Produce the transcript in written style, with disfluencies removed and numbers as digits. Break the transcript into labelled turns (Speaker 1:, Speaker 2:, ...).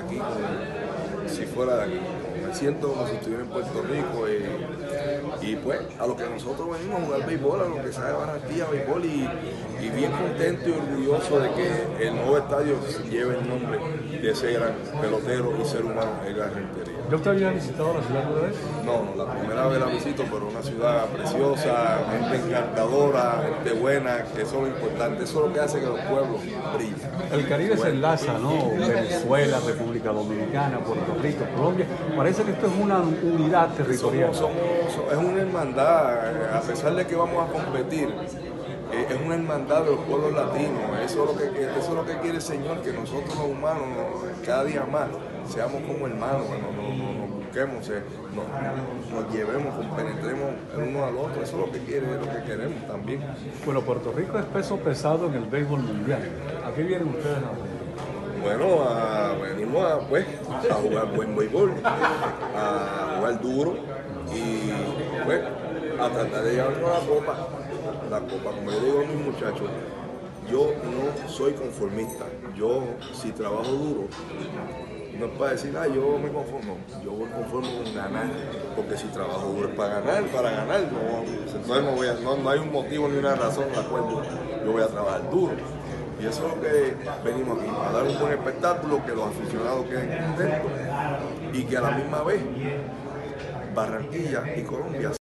Speaker 1: aquí como si fuera de aquí. Me siento como si estuviera en Puerto Rico y pues a lo que nosotros venimos a jugar béisbol, a lo que sabe Barranquilla, béisbol y bien contento y orgulloso de que el nuevo estadio lleve el nombre de ese gran pelotero y ser humano, Edgar Rentería.
Speaker 2: ¿Ya usted había visitado la ciudad alguna vez?
Speaker 1: No, la primera vez la visito, pero una ciudad preciosa, gente encantadora, gente buena, que eso es lo importante, eso es lo que hace que los pueblos brillen.
Speaker 2: El Caribe se enlaza, ¿no? Venezuela, República Dominicana, Puerto Rico, Colombia. Parece que esto es una unidad territorial.
Speaker 1: Es una hermandad, a pesar de que vamos a competir, es una hermandad de los pueblos latinos. Eso es lo que quiere el Señor, que nosotros los humanos, cada día más, seamos como hermanos, que nos busquemos, nos llevemos, compenetremos el uno al otro. Eso es lo que quiere, es lo que queremos también.
Speaker 2: Bueno, Puerto Rico es peso pesado en el béisbol mundial. ¿A qué vienen ustedes ahora?
Speaker 1: Bueno, venimos a jugar buen béisbol, a jugar duro y pues a tratar de llevarnos la copa, como yo digo a mis muchachos, yo no soy conformista, yo si trabajo duro, no es para decir, yo me conformo, yo me conformo con ganar, porque si trabajo duro es para ganar, entonces no hay un motivo ni una razón en la cual yo voy a trabajar duro. Y eso es lo que venimos aquí, a dar un buen espectáculo, que los aficionados queden contentos y que a la misma vez Barranquilla y Colombia